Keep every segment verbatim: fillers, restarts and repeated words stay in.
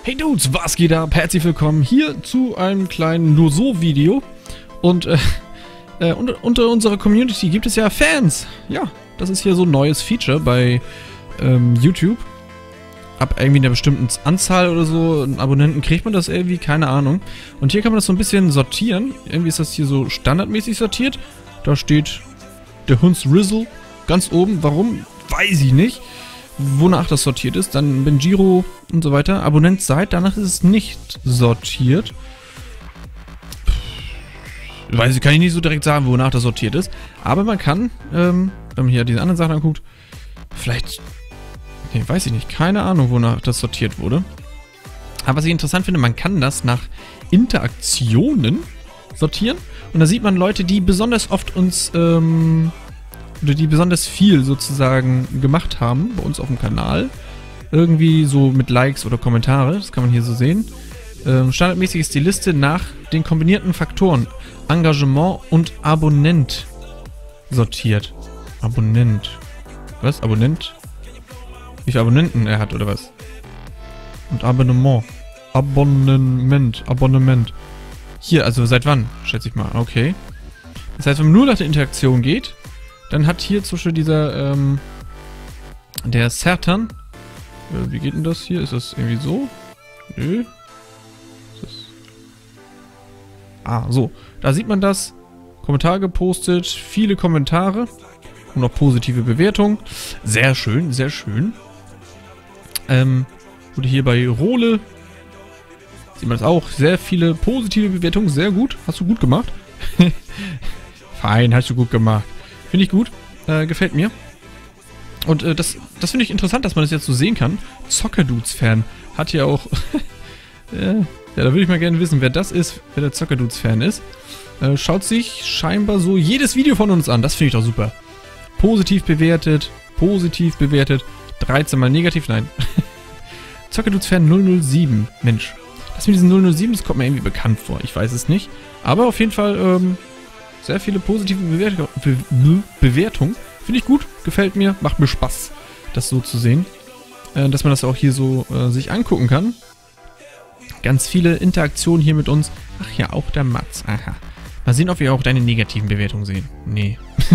Hey Dudes, was geht ab? Herzlich willkommen hier zu einem kleinen Nur-So-Video. Und äh, äh, unter, unter unserer Community gibt es ja Fans. Ja, das ist hier so ein neues Feature bei ähm, YouTube. Ab irgendwie einer bestimmten Anzahl oder so Abonnenten kriegt man das irgendwie, keine Ahnung. Und hier kann man das so ein bisschen sortieren. Irgendwie ist das hier so standardmäßig sortiert. Da steht der Hunds Rizzle ganz oben. Warum? Weiß ich nicht. Wonach das sortiert ist. Dann Benjiro und so weiter. Abonnent seid, danach ist es nicht sortiert. Weiß ich, kann ich nicht so direkt sagen, wonach das sortiert ist. Aber man kann, ähm, wenn man hier diese anderen Sachen anguckt, vielleicht, nee, weiß ich nicht, keine Ahnung, wonach das sortiert wurde. Aber was ich interessant finde, man kann das nach Interaktionen sortieren. Und da sieht man Leute, die besonders oft uns, ähm, oder die besonders viel sozusagen gemacht haben bei uns auf dem Kanal. Irgendwie so mit Likes oder Kommentare, das kann man hier so sehen. Ähm, standardmäßig ist die Liste nach den kombinierten Faktoren Engagement und Abonnent sortiert. Abonnent. Was? Abonnent? Wie viele Abonnenten er hat oder was? Und Abonnement. Abonnement. Abonnement. Hier, also seit wann? Schätze ich mal. Okay. Das heißt, wenn man nur nach der Interaktion geht, dann hat hier zum Beispiel dieser, ähm, der Sertan, äh, wie geht denn das hier? Ist das irgendwie so? Nö. Ist das? Ah, so. Da sieht man das. Kommentar gepostet, viele Kommentare und auch positive Bewertungen. Sehr schön, sehr schön. Ähm, wurde hier bei Role, sieht man das auch, sehr viele positive Bewertungen, sehr gut. Hast du gut gemacht. Fein, hast du gut gemacht. Finde ich gut, äh, gefällt mir. Und äh, das, das finde ich interessant, dass man das jetzt so sehen kann. Zockerdudes-Fan hat ja auch... äh, ja, da würde ich mal gerne wissen, wer das ist, wer der Zockerdudes-Fan ist. Äh, schaut sich scheinbar so jedes Video von uns an, das finde ich doch super. Positiv bewertet, positiv bewertet, dreizehn mal negativ, nein. Zockerdudes-Fan null null sieben, Mensch. Das mit diesen null null sieben, das kommt mir irgendwie bekannt vor, ich weiß es nicht. Aber auf jeden Fall, ähm... sehr viele positive Bewertung, Be Be Bewertungen. Finde ich gut, gefällt mir, macht mir Spaß, das so zu sehen. Äh, dass man das auch hier so äh, sich angucken kann. Ganz viele Interaktionen hier mit uns. Ach ja, auch der Mats. Aha. Mal sehen, ob wir auch deine negativen Bewertungen sehen. Nee.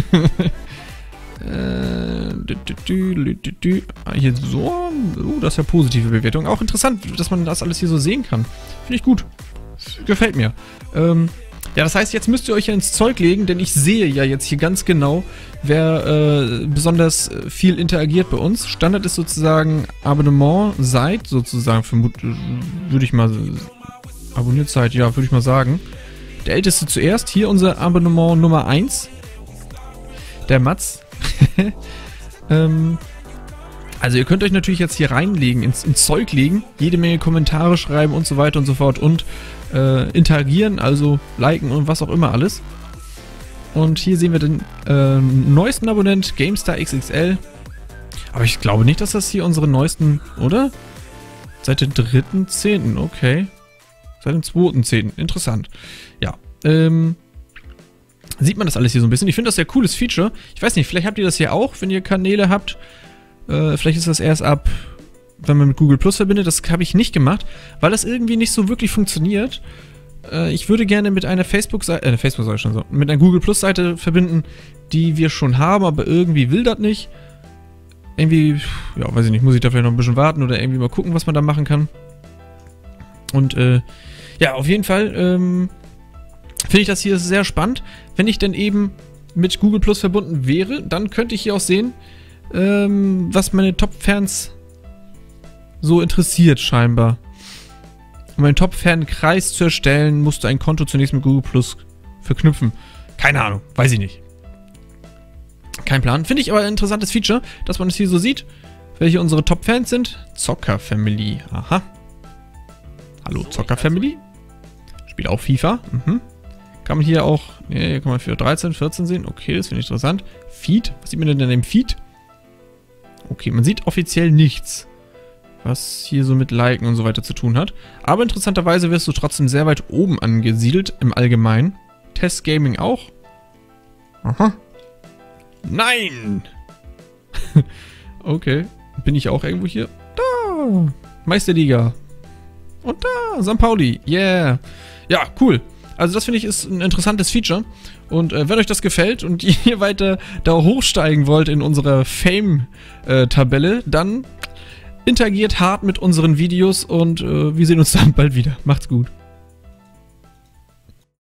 äh, dü, dü, dü, dü, dü. Hier so. Uh, das ist ja positive Bewertung. Auch interessant, dass man das alles hier so sehen kann. Finde ich gut. Gefällt mir. Ähm, Ja, das heißt, jetzt müsst ihr euch ja ins Zeug legen, denn ich sehe ja jetzt hier ganz genau, wer äh, besonders viel interagiert bei uns. Standard ist sozusagen Abonnement seid, sozusagen, würde ich mal, abonniert seid, ja, würde ich mal sagen. Der älteste zuerst, hier unser Abonnement Nummer eins, der Mats. ähm, also ihr könnt euch natürlich jetzt hier reinlegen, ins, ins Zeug legen, jede Menge Kommentare schreiben und so weiter und so fort und Äh, interagieren, also liken und was auch immer alles. Und hier sehen wir den äh, neuesten Abonnent, GameStar X X L. Aber ich glaube nicht, dass das hier unsere neuesten, oder? Seit dem dritten zehnten, okay. Seit dem zweiten zehnten, interessant. Ja, ähm, sieht man das alles hier so ein bisschen. Ich finde das sehr cooles Feature. Ich weiß nicht, vielleicht habt ihr das hier auch, wenn ihr Kanäle habt. Äh, vielleicht ist das erst ab... wenn man mit Google Plus verbindet, das habe ich nicht gemacht, weil das irgendwie nicht so wirklich funktioniert. Äh, ich würde gerne mit einer Facebook-Seite, äh, Facebook sag ich schon so, mit einer Google Plus Seite verbinden, die wir schon haben, aber irgendwie will das nicht. Irgendwie, ja, weiß ich nicht, muss ich da vielleicht noch ein bisschen warten oder irgendwie mal gucken, was man da machen kann. Und, äh, ja, auf jeden Fall, ähm, finde ich das hier sehr spannend. Wenn ich denn eben mit Google Plus verbunden wäre, dann könnte ich hier auch sehen, ähm, was meine Top-Fans so interessiert scheinbar. Um einen Top-Fan-Kreis zu erstellen, musst du ein Konto zunächst mit Google Plus verknüpfen. Keine Ahnung, weiß ich nicht. Kein Plan. Finde ich aber ein interessantes Feature, dass man es hier so sieht, welche unsere Top-Fans sind. Zocker-Family. Aha. Hallo, Zocker-Family. Spielt auch FIFA. Mhm. Kann man hier auch, ne, hier kann man für dreizehn, vierzehn sehen. Okay, das finde ich interessant. Feed. Was sieht man denn in dem Feed? Okay, man sieht offiziell nichts, was hier so mit Liken und so weiter zu tun hat. Aber interessanterweise wirst du trotzdem sehr weit oben angesiedelt im Allgemeinen. Test Gaming auch. Aha. Nein! Okay. Bin ich auch irgendwo hier? Da! Meisterliga. Und da, Sankt Pauli. Yeah. Ja, cool. Also das finde ich ist ein interessantes Feature. Und äh, wenn euch das gefällt und ihr weiter da hochsteigen wollt in unserer Fame-Tabelle, dann interagiert hart mit unseren Videos und äh, wir sehen uns dann bald wieder. Macht's gut.